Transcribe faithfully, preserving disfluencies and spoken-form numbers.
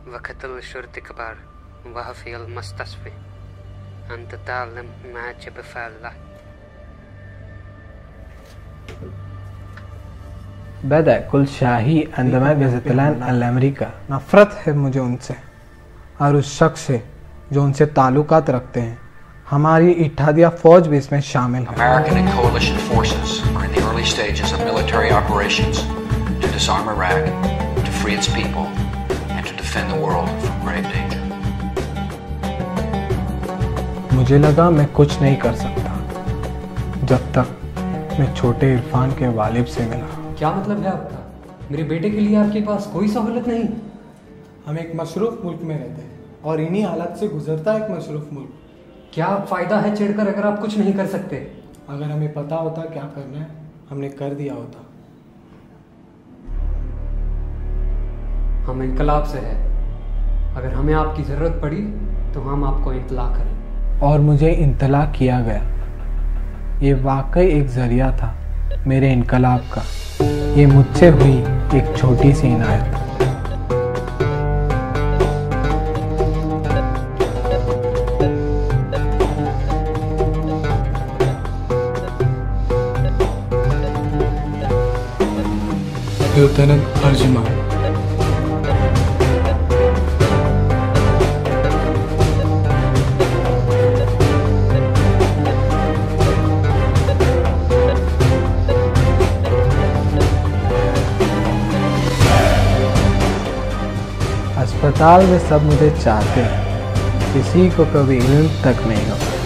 وقتل شرطك بار وهفي المستصفي أنت تعلم ما جب فعله. بدأ كل شاهي عندما بزتلان الأمريكا. नफरत है मुझे उनसे और उस शख्स से जो उनसे ताल्लुकात रखते हैं। हमारी इत्तेहादिया फौज भी इसमें शामिल है। American and coalition forces are in the early stages of military operations to disarm Iraq, to free its people, and to defend the world from grave danger. मुझे लगा मैं कुछ नहीं कर सकता जब तक मैं छोटे इरफान के वालिद से मिला। क्या मतलब है आपका? मेरे बेटे के लिए आपके पास कोई सहूलत नहीं? हम एक मशरूफ मुल्क में रहते हैं और इन्हीं हालात से गुजरता है एक मशरूफ मुल्क। क्या फायदा है चिढ़कर अगर आप कुछ नहीं कर सकते? अगर हमें पता होता क्या करना है हमने कर दिया होता। हम इनकलाब से है, अगर हमें आपकी ज़रूरत पड़ी तो हम आपको इत्तला करें। और मुझे इत्तला किया गया। ये वाकई एक जरिया था मेरे इनकलाब का। ये मुझसे हुई एक छोटी सी इनायत। लेफ्टिनेंट अर्जुमान। अस्पताल में सब मुझे चाहते हैं, किसी को कभी इल्म तक नहीं होता।